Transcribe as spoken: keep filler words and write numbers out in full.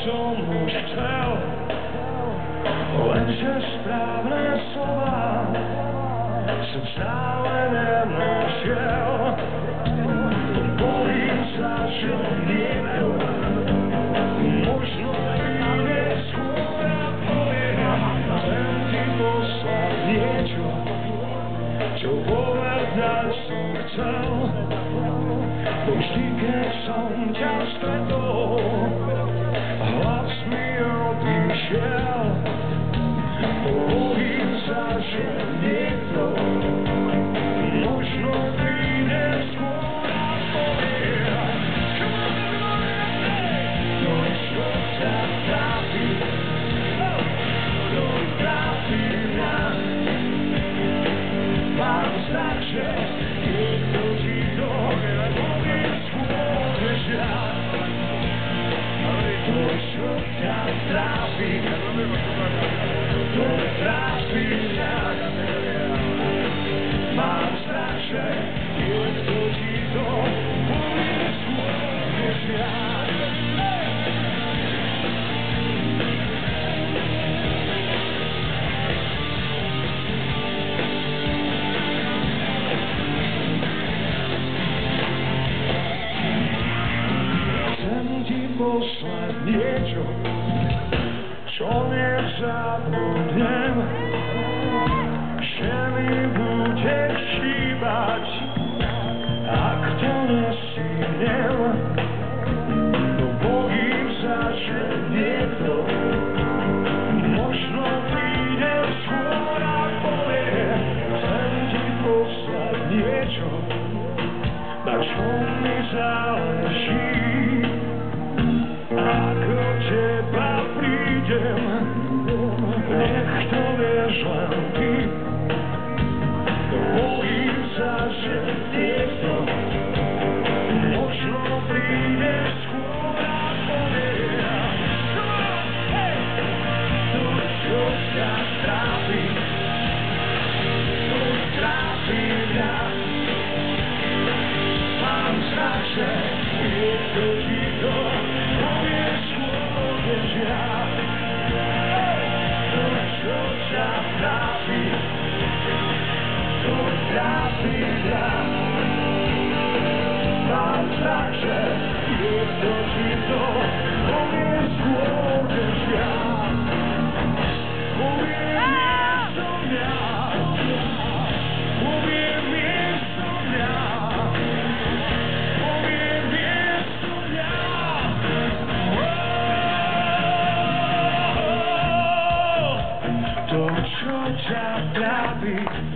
som už chcel, lenže správne slova som stále nenašiel. Bojím sa, že niekto možno príde skôr a povie, chcem ti poslať niečo, čo povedať som chcel. Bo vždy, keď som ťa stretol, hlas mi odišiel. Bojím sa, že niekto možno príde skôr a povie, to, čo ťa trápi, to trápi mňa. Mám strach, že niekto ti to povie skôr než ja. To, čo ťa trápi, to trápi mňa. Mám strach, že niekto ti to povie skôr než ja. Chcem ti poslať niečo, čo nezabudnem, že mi budeš chýbať, ak to nestínem. No bojím sa, že niekto možno príde skôr a povie, chcem ti poslať niečo, na čom mi záleží. Ak od teba prídem, nech to vieš len ty. Bojím sa, že niekto možno príde skôr a povie, to, čo ťa trápi, to trápi mňa. Mám strach, že niekto ti to povie skôr než ja. To, čo ťa trápi, to trápi mňa. Mám strach, že niekto ti to povie skôr než ja. Povie miesto mňa, povie miesto mňa, povie miesto mňa. To, čo ťa trápi,